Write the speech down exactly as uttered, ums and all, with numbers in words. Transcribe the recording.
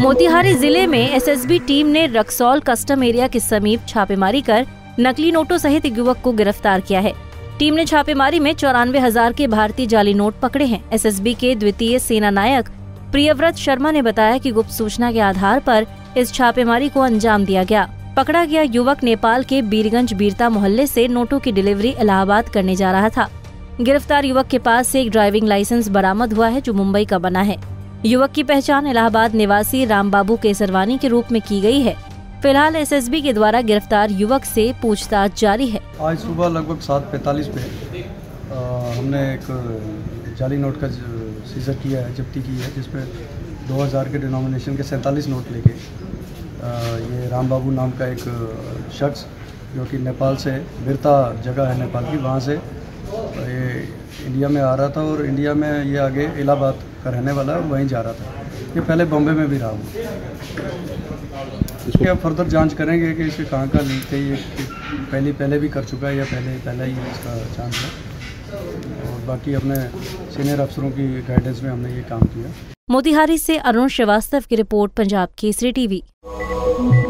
मोतिहारी जिले में SSB team ने रक्सौल कस्टम एरिया के समीप छापेमारी कर नकली नोटों सहित एक युवक को गिरफ्तार किया है। टीम ने छापेमारी में चौरानवे हजार के भारतीय जाली नोट पकड़े हैं। एसएसबी के द्वितीय सेना नायक प्रियव्रत शर्मा ने बताया कि गुप्त सूचना के आधार पर इस छापेमारी को अंजाम दिया गया। पकड़ा गया युवक नेपाल के बीरगंज बीरता मोहल्ले से नोटों की डिलीवरी इलाहाबाद करने जा रहा था। गिरफ्तार युवक के पास से एक ड्राइविंग लाइसेंस बरामद हुआ है जो मुंबई का बना है। युवक की पहचान इलाहाबाद निवासी रामबाबू केसरवानी के रूप में की गई है। फिलहाल एसएसबी के द्वारा गिरफ्तार युवक से पूछताछ जारी है। आज सुबह लगभग सात पैंतालीस पे आ, हमने एक जाली नोट का सीजर किया है, जब्ती की है, जिसपे दो हज़ार के डिनोमिनेशन के सैंतालीस नोट लेके ये रामबाबू नाम का एक शख्स जो कि नेपाल से बिरता जगह है नेपाल की, वहाँ से ये इंडिया में आ रहा था और इंडिया में ये आगे इलाहाबाद का रहने वाला है और वहीं जा रहा था। ये पहले बॉम्बे में भी रहा हूँ। इसके अब फर्दर जांच करेंगे कि इसे कहाँ का लिंक है, ये पहले पहले भी कर चुका है या पहले पहला ही इसका चांस है। और बाकी अपने सीनियर अफसरों की गाइडेंस में हमने ये काम किया। मोतिहारी से अरुण श्रीवास्तव की रिपोर्ट, पंजाब केसरी टीवी।